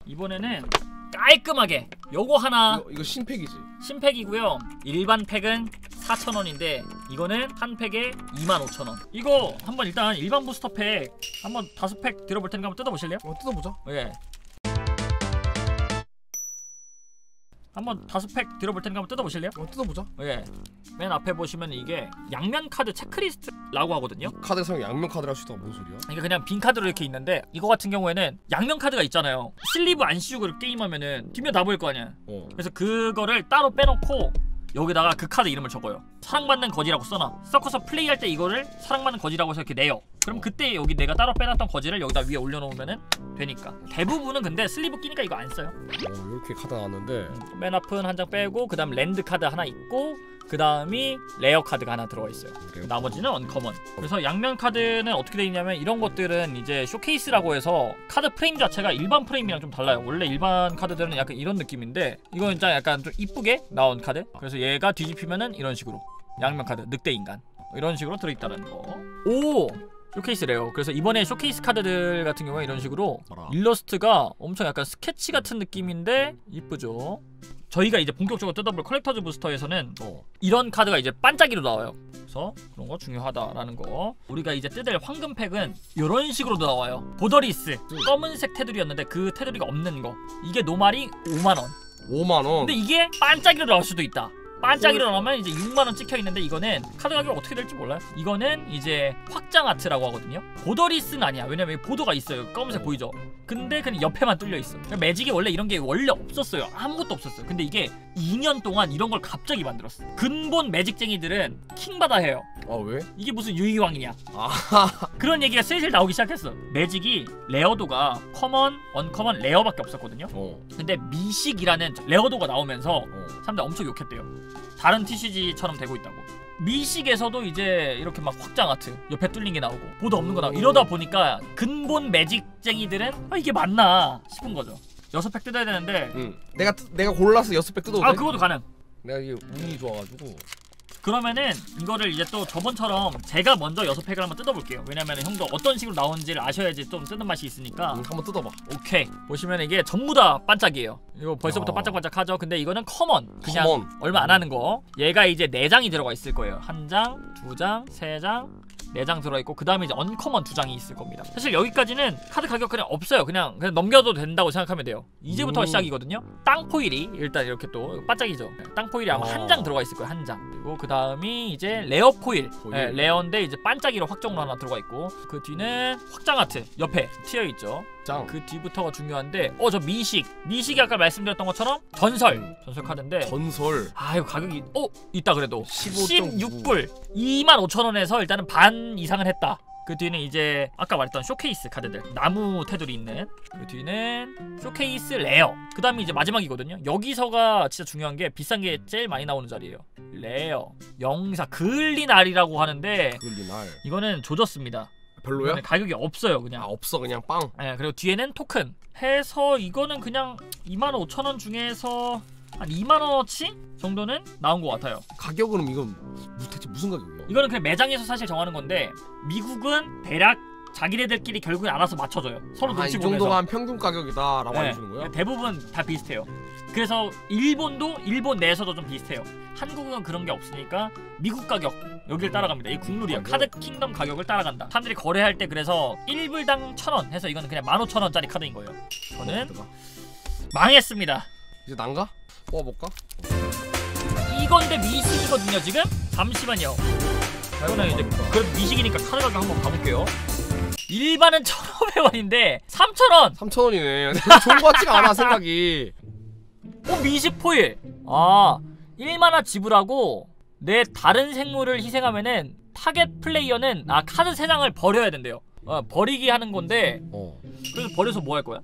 이번에는 깔끔하게 요거 하나. 이거 신팩이지? 신팩이고요. 일반 팩은 4,000원인데 이거는 한 팩에 25,000원. 이거 한번 일단 일반 부스터 팩 한번 5팩 들어볼 테니까 한번 뜯어보실래요? 뜯어보자. 예. 한번 5팩 들어볼 테니까 한번 뜯어보실래요? 뜯어보자. 예. 맨 앞에 보시면 이게 양면 카드 체크리스트라고 하거든요. 카드 사용 양면 카드를 할 수 있다가 뭔 소리야? 이게 그냥 빈 카드로 이렇게 있는데 이거 같은 경우에는 양면 카드가 있잖아요. 슬리브 안 씌우고 게임하면은 뒷면 다 보일 거 아니야. 그래서 그거를 따로 빼놓고 여기다가 그 카드 이름을 적어요. 사랑받는 거지라고 써놔. 서커서 플레이할 때 이거를 사랑받는 거지라고 해서 이렇게 내요. 그럼 그때 여기 내가 따로 빼놨던 거지를 여기다 위에 올려놓으면 되니까. 대부분은 근데 슬리브 끼니까 이거 안 써요. 이렇게 카드 나왔는데 맨 앞은 한 장 빼고 그 다음 랜드 카드 하나 있고 그 다음이 레어 카드가 하나 들어가 있어요. 나머지는 언커먼. 그래서 양면 카드는 어떻게 되어 있냐면 이런 것들은 이제 쇼케이스라고 해서 카드 프레임 자체가 일반 프레임이랑 좀 달라요. 원래 일반 카드들은 약간 이런 느낌인데 이건 진짜 약간 좀 이쁘게 나온 카드. 그래서 얘가 뒤집히면은 이런 식으로 양면 카드 늑대 인간 이런 식으로 들어있다는 거. 오! 쇼케이스 레어. 그래서 이번에 쇼케이스 카드들 같은 경우에 이런 식으로 일러스트가 엄청 약간 스케치 같은 느낌인데 이쁘죠. 저희가 이제 본격적으로 뜯어볼 컬렉터즈 부스터에서는 이런 카드가 이제 반짝이로 나와요. 그래서 그런 거 중요하다라는 거. 우리가 이제 뜯을 황금 팩은 이런 식으로도 나와요. 보더리스 검은색 테두리였는데 그 테두리가 없는 거. 이게 노말이 5만원. 5만원? 근데 이게 반짝이로 나올 수도 있다. 반짝이로 나오면 이제 6만원 찍혀있는데 이거는 카드 가격 어떻게 될지 몰라요. 이거는 이제 확장 아트라고 하거든요. 보더리스는 아니야. 왜냐면 보더가 있어요. 검은색 보이죠? 근데 그냥 옆에만 뚫려있어. 매직이 원래 이런 게 원래 없었어요. 아무것도 없었어요. 근데 이게 2년 동안 이런 걸 갑자기 만들었어. 근본 매직쟁이들은 킹받아 해요. 왜? 이게 무슨 유이왕이냐. 그런 얘기가 슬슬 나오기 시작했어. 매직이 레어도가 커먼, 언커먼, 레어밖에 없었거든요. 근데 미식이라는 레어도가 나오면서 사람들 엄청 욕했대요. 다른 TCG처럼 되고 있다고. 미식에서도 이제 이렇게 막 확장 아트 옆에 뚫린 게 나오고 보도 없는 거 나오고 이러다 보니까 근본 매직쟁이들은 이게 맞나 싶은 거죠. 6팩 뜯어야 되는데 내가 골라서 6팩 뜯어도 돼? 그것도 가능. 내가 이게 운이 좋아가지고. 그러면은 이거를 이제 또 저번처럼 제가 먼저 6팩을 한번 뜯어볼게요. 왜냐면 형도 어떤 식으로 나오는지를 아셔야지 좀 뜯는 맛이 있으니까. 한번 뜯어봐. 오케이. 보시면 이게 전부 다 반짝이에요. 이거 벌써부터 반짝반짝하죠. 근데 이거는 커먼. 그냥 얼마 안 하는 거. 얘가 이제 4장이 들어가 있을 거예요. 1장, 2장, 3장, 4장 들어있고 그 다음에 이제 언커먼 2장이 있을 겁니다. 사실 여기까지는 카드 가격 그냥 없어요. 그냥 넘겨도 된다고 생각하면 돼요. 이제부터 시작이거든요. 땅포일이 일단 이렇게 또 반짝이죠. 땅포일이 아마 1장 들어가 있을 거예요. 1장. 그리고 그 다음이 이제 레어포일. 네, 레어인데 이제 반짝이로 확정으로 하나 들어가 있고 그 뒤는 확장 아트 옆에 튀어있죠. 그 뒤부터가 중요한데 저 미식이 아까 말씀드렸던 것처럼 전설 카드인데 전설 이거 가격이 있다. 그래도 16불 25,000원에서 일단은 반 이상은 했다. 그 뒤는 이제 아까 말했던 쇼케이스 카드들 나무 테두리 있는 그 뒤는 쇼케이스 레어. 그 다음에 이제 마지막이거든요. 여기서가 진짜 중요한 게 비싼 게 제일 많이 나오는 자리예요. 레어 영사 그을린알이라고 하는데 그을린알 이거는 조졌습니다. 별로야? 가격이 없어요. 그냥 없어. 그냥 빵. 네, 그리고 뒤에는 토큰 해서 이거는 그냥 25,000원 중에서 한 2만원어치 정도는 나온 것 같아요. 가격은 이건 대체 무슨 가격이야? 이거는 그냥 매장에서 사실 정하는 건데 미국은 대략 자기네들끼리 결국에 알아서 맞춰줘요. 서로 눈치 보면서. 이 정도가 한 평균 가격이다 라고 알려주는 거야? 대부분 다 비슷해요. 그래서 일본도 일본 내에서도 좀 비슷해요. 한국은 그런 게 없으니까 미국 가격 여기를 따라갑니다. 이 국룰이에요. 카드 킹덤 가격을 따라간다. 사람들이 거래할 때 그래서 1불당 1,000원 해서 이거는 그냥 15,000원짜리 카드인 거예요. 저는 망했습니다. 이제 난가? 뽑아볼까? 이건데 미식이거든요 지금? 잠시만요. 이거는 이제 그래도 미식이니까 카드 가격 한번 가볼게요. 일반은 1,500원인데 3,000원! 3,000원이네. 좋은 거 같지가 않아 생각이. 미식 포일! 1만화 지불하고 내 다른 생물을 희생하면은 타겟 플레이어는 카드 3장을 버려야 된대요. 버리기 하는 건데 그래서 버려서 뭐 할 거야?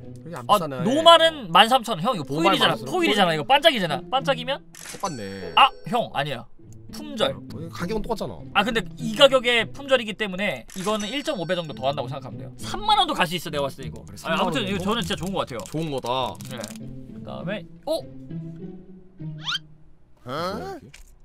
노말은 13,000원. 형 이거 포일이잖아. 포일이잖아. 이거 반짝이잖아. 반짝이면? 똑같네. 형 아니야. 품절. 가격은 똑같잖아. 근데 이 가격에 품절이기 때문에 이거는 1.5배 정도 더 한다고 생각하면 돼요. 3만원도 갈 수 있어 내가 봤을 때 이거. 그래, 아무튼 이거 저는 진짜 좋은 것 같아요. 좋은 거다. 네. 그 다음에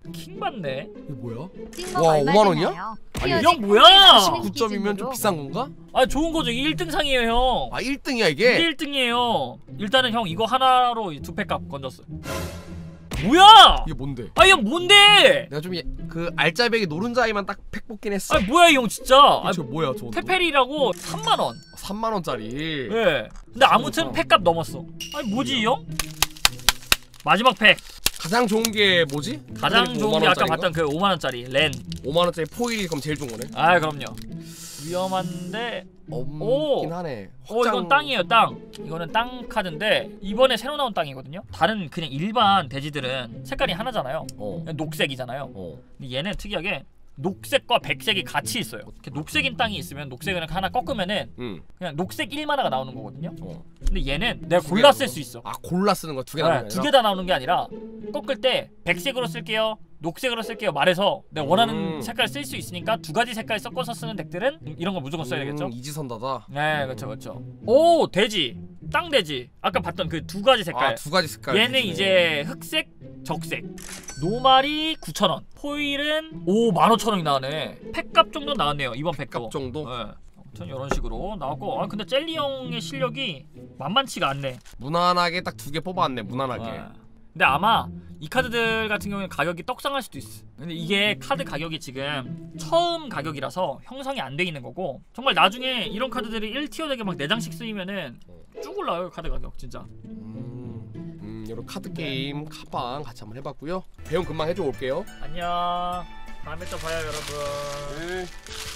킹 받네. 이게 뭐야? 찍먹 와, 얼마 5만 원이야? 되나요? 아니, 헤어질 형 뭐야? 콘텐츠 9점이면 좀 기준으로. 비싼 건가? 아 좋은 거죠. 1등상이에요 형. 아 1등이야 이게? 이게 1등이에요. 일단은 형 이거 하나로 2팩값 건졌어. 뭐야? 이게 뭔데? 아 형 뭔데? 내가 좀 그 알짜배기 노른자에만 딱 팩 뽑긴 했어. 아 뭐야 이 형 진짜. 아, 저 뭐야 저거? 페페리라고 3만 원. 3만 원짜리. 예. 근데 아무튼 팩값 넘었어. 아니 뭐지 이 형? 마지막 팩. 가장 좋은 게 뭐지? 가장 페페리 좋은 게 아까 5만 원짜리인가? 봤던 그 5만 원짜리 렌. 5만 원짜리 포일이 그럼 제일 좋은 거네. 아 그럼요. 위험한데. 없긴 하네. 이건 땅이에요 땅. 이거는 땅 카드인데 이번에 새로 나온 땅이거든요. 다른 그냥 일반 돼지들은 색깔이 하나잖아요. 그냥 녹색이잖아요. 근데 얘는 특이하게 녹색과 백색이 같이 있어요. 이렇게 녹색인 땅이 있으면 녹색을 하나 꺾으면은 그냥 녹색 1만화가 나오는 거거든요. 근데 얘는 내가 두 골라 개라고? 쓸 수 있어. 아 골라 쓰는 거 두 개 나오는 게 두 개 다 나오는 게 아니라 꺾을 때 백색으로 쓸게요, 녹색으로 쓸게요 말해서 내가 원하는 색깔 쓸 수 있으니까 두 가지 색깔 섞어서 쓰는 덱들은 이런 거 무조건 써야 되겠죠. 이지선다다. 네 그렇죠 그렇죠. 오 돼지 땅 돼지 아까 봤던 그 두 가지 색깔. 아 두 가지 색깔. 얘는 이제 흑색 적색. 노말이 9,000원, 포일은 15,000원이 나오네. 팩값 정도 나왔네요 이번 팩값 값 정도. 네. 아무튼 이런 식으로 나왔고, 아 근데 젤리 형의 실력이 만만치가 않네. 무난하게 딱 두 개 뽑아왔네. 무난하게. 근데 아마 이 카드들 같은 경우에는 가격이 떡상할 수도 있어. 근데 이게 카드 가격이 지금 처음 가격이라서 형성이 안 돼 있는 거고, 정말 나중에 이런 카드들이 1티어 덱에 막 4장씩 쓰이면은 쭉 올라요 카드 가격 진짜. 이런 카드 게임 카방 같이 한번 해봤고요. 배움 금방 해줘 올게요. 안녕. 다음에 또 봐요 여러분. 네.